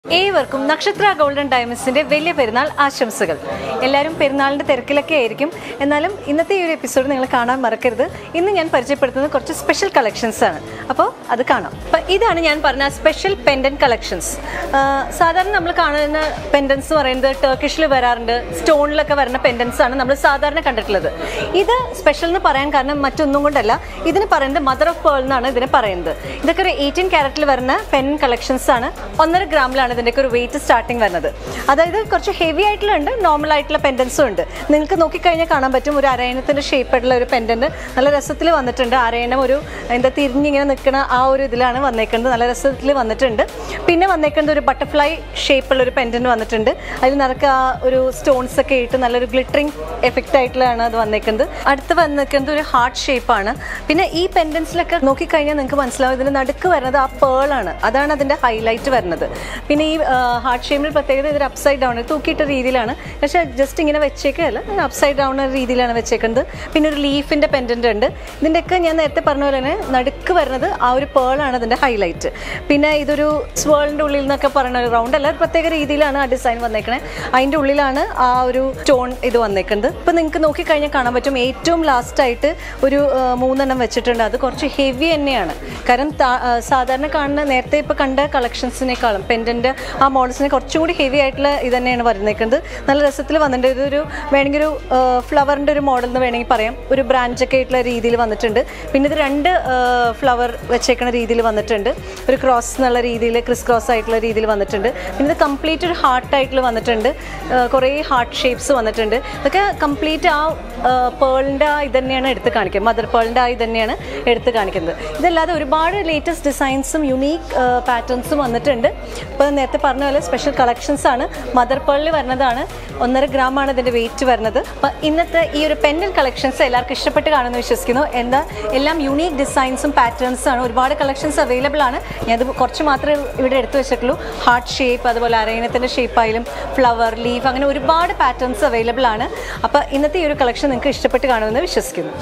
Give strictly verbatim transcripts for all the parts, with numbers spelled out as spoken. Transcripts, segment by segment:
ഏവർക്കും നക്ഷത്ര ഗോൾഡൻ ഡയമണ്ട്സിന്റെ വലിയ പെരുന്നാൾ ആശംസകൾ. എല്ലാവരും പെരുന്നാളിന്റെ തിരക്കിലൊക്കെ ആയിരിക്കും. എന്നാലും ഇന്നത്തെ ഈ ഒരു എപ്പിസോഡ് നിങ്ങൾ കാണാൻ മറക്കരുത്. ഇന്ന് ഞാൻ പരിചയപ്പെടുത്തുന്നത് കുറച്ച് സ്പെഷ്യൽ കളക്ഷൻസ് ആണ്. അപ്പോൾ അത് കാണാം. അപ്പോൾ ഇതാണ് ഞാൻ പറഞ്ഞ സ്പെഷ്യൽ പെൻഡൻ കളക്ഷൻസ്. സാധാരണ നമ്മൾ കാണുന്ന പെൻഡൻസ് എന്ന് പറയുന്നത് ടർക്കിഷിൽ വരാറുണ്ട്, സ്റ്റോണിലൊക്കെ വരുന്ന പെൻഡൻസ് ആണ് നമ്മൾ സാധാരണ കണ്ടിട്ടുള്ളത്. ഇത് സ്പെഷ്യൽ എന്ന് പറയാൻ കാരണം മറ്റൊന്നും കൊണ്ടല്ല, ഇതിന് പറയുന്നത് മദർ ഓഫ് പേൾ എന്നാണ് ഇതിനെ പറയുന്നത്. ഇതൊക്കെ ഒരു എയ്റ്റീൻ ക്യാരറ്റിൽ വരുന്ന പെൻ കളക്ഷൻസ് ആണ്. ഒന്നര ഗ്രാമിലാണ് ഇതിൻ്റെയൊക്കെ ഒരു വെയിറ്റ് സ്റ്റാർട്ടിങ് വരുന്നത്. അതായത് കുറച്ച് ഹെവി ആയിട്ടുള്ള നോർമൽ ആയിട്ടുള്ള പെൻഡൻസും ഉണ്ട്. നിങ്ങൾക്ക് നോക്കിക്കഴിഞ്ഞാൽ കാണാൻ പറ്റും ഒരു അരയണത്തിൻ്റെ ഷേപ്പായിട്ടുള്ള ഒരു പെൻഡൻറ്റ് നല്ല രസത്തിൽ വന്നിട്ടുണ്ട്. അരയണം ഒരു എന്താ തിരിഞ്ഞിങ്ങനെ നിൽക്കുന്ന ആ ഒരു ഇതിലാണ് വന്നേക്കുന്നത്. നല്ല രസത്തിൽ വന്നിട്ടുണ്ട്. പിന്നെ വന്നേക്കുന്നത് ഒരു ബട്ടർഫ്ലൈ ഷേപ്പുള്ള ഒരു പെൻഡൻറ്റ് വന്നിട്ടുണ്ട്. അതിൽ നിറക്ക് ആ ഒരു സ്റ്റോൺസ് ഒക്കെ ഇട്ട് നല്ലൊരു ഗ്ലിറ്ററിങ് എഫക്റ്റ് ആയിട്ടുള്ളതാണ് അത് വന്നേക്കുന്നത്. അടുത്ത് വന്നിരിക്കുന്നത് ഒരു ഹാർട്ട് ഷേപ്പാണ്. പിന്നെ ഈ പെൻഡൻസിലൊക്കെ നോക്കിക്കഴിഞ്ഞാൽ നിങ്ങൾക്ക് മനസ്സിലാവും ഇതിന് നടുക്ക് വരുന്നത് ആ പേളാണ്. അതാണ് അതിൻ്റെ ഹൈലൈറ്റ് വരുന്നത്. പിന്നെ ഈ ഹാർട്ട് ഷേപ്പിൽ പ്രത്യേകത ഇതൊരു അപ്സൈഡ് ഡൗൺ തൂക്കിയിട്ട രീതിയിലാണ്. പക്ഷേ ജസ്റ്റ് ഇങ്ങനെ വെച്ചേക്കല്ല, അപ്സൈഡ് ഡൗൺ രീതിയിലാണ് വെച്ചേക്കുന്നത്. പിന്നെ ഒരു ലീഫിൻ്റെ പെൻഡൻ്റ് ഉണ്ട്. ഇതിൻ്റെയൊക്കെ ഞാൻ നേരത്തെ പറഞ്ഞ പോലെ തന്നെ നടുക്ക് വരുന്നത് ആ ഒരു പേളാണ് അതിൻ്റെ ഹൈലൈറ്റ്. പിന്നെ ഇതൊരു സ്വേളിൻ്റെ ഉള്ളിൽ നിന്നൊക്കെ പറയുന്ന ഒരു റൗണ്ട് അല്ല, പ്രത്യേക രീതിയിലാണ് ആ ഡിസൈൻ വന്നേക്കണത്. അതിൻ്റെ ഉള്ളിലാണ് ആ ഒരു സ്റ്റോൺ ഇത് വന്നേക്കുന്നത്. ഇപ്പം നിങ്ങൾക്ക് നോക്കിക്കഴിഞ്ഞാൽ കാണാൻ പറ്റും ഏറ്റവും ലാസ്റ്റായിട്ട് ഒരു മൂന്നെണ്ണം വെച്ചിട്ടുണ്ട്. അത് കുറച്ച് ഹെവി തന്നെയാണ്. കാരണം സാധാരണ കാണുന്ന നേരത്തെ ഇപ്പോൾ കണ്ട കളക്ഷൻസിനേക്കാളും പെൻഡൻ്റ് ആ മോഡൽസിന് കുറച്ചും കൂടി ഹെവി ആയിട്ടുള്ള ഇത് തന്നെയാണ് വരുന്നേക്കുന്നത്. നല്ല രസത്തിൽ വന്നിട്ടുണ്ട്. ഇതൊരു വേണമെങ്കിൽ ഒരു ഫ്ലവറിൻ്റെ ഒരു മോഡൽ എന്ന് വേണമെങ്കിൽ പറയാം. ഒരു ബ്രാഞ്ചൊക്കെ ആയിട്ടുള്ള രീതിയിൽ വന്നിട്ടുണ്ട്. പിന്നെ ഇത് രണ്ട് ഫ്ലവർ വെച്ചേക്കുന്ന രീതിയിൽ വന്നിട്ടുണ്ട്. ഒരു ക്രോസ് എന്നുള്ള രീതിയിൽ ക്രിസ് ക്രോസ് ആയിട്ടുള്ള രീതിയിൽ വന്നിട്ടുണ്ട്. പിന്നെ ഇത് കംപ്ലീറ്റ് ഒരു ഹാർട്ടായിട്ടുള്ള വന്നിട്ടുണ്ട്. കുറേ ഹാർട്ട് ഷേപ്സ് വന്നിട്ടുണ്ട്. ഇതൊക്കെ കംപ്ലീറ്റ് ആ പേളിൻ്റെ ആ ഇത് തന്നെയാണ് എടുത്ത് കാണിക്കുന്നത്. മദർ പേളിൻ്റെ ആ ഇത് തന്നെയാണ് എടുത്ത് കാണിക്കുന്നത്. ഇതല്ലാതെ ഒരുപാട് ലേറ്റസ്റ്റ് ഡിസൈൻസും യുണീക്ക് പാറ്റേൺസും വന്നിട്ടുണ്ട്. ഇപ്പോൾ നേരത്തെ പറഞ്ഞ പോലെ സ്പെഷ്യൽ കളക്ഷൻസ് ആണ്. മദർ പേളിൽ വരുന്നതാണ്. ഒന്നര ഗ്രാം ആണ് ഇതിൻ്റെ വെയിറ്റ് വരുന്നത്. അപ്പോൾ ഇന്നത്തെ ഈ ഒരു പെൻഡൻ കളക്ഷൻസ് എല്ലാവർക്കും ഇഷ്ടപ്പെട്ട് കാണുമെന്ന് വിശ്വസിക്കുന്നു. എന്താ എല്ലാം യുണീക്ക് ഡിസൈൻസും പാറ്റേൺസും ആണ്. ഒരുപാട് കളക്ഷൻസ് അവൈലബിൾ ആണ്. ഞാനത് കുറച്ച് മാത്രമേ ഇവിടെ എടുത്തു വെച്ചിട്ടുള്ളൂ. ഹാർട്ട് ഷേപ്പ്, അതുപോലെ അരയണത്തിൻ്റെ ഷേപ്പായാലും ഫ്ലവർ, ലീഫ്, അങ്ങനെ ഒരുപാട് പാറ്റേൺസ് അവൈലബിൾ ആണ്. അപ്പോൾ ഇന്നത്തെ ഈ ഒരു കളക്ഷൻ നിങ്ങൾക്ക് ഇഷ്ടപ്പെട്ട് കാണുമെന്ന് വിശ്വസിക്കുന്നു.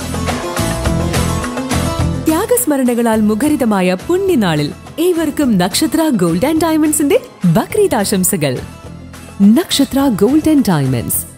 ത്യാഗസ്മരണകളാൽ മുഖരിതമായ പുണ്യനാളിൽ ഏവർക്കും നക്ഷത്ര ഗോൾഡ് ആൻഡ് ഡയമണ്ട്സിന്റെ ബക്രീദ് ആശംസകൾ. നക്ഷത്ര ഗോൾഡ് ആൻഡ് ഡയമണ്ട്സ്,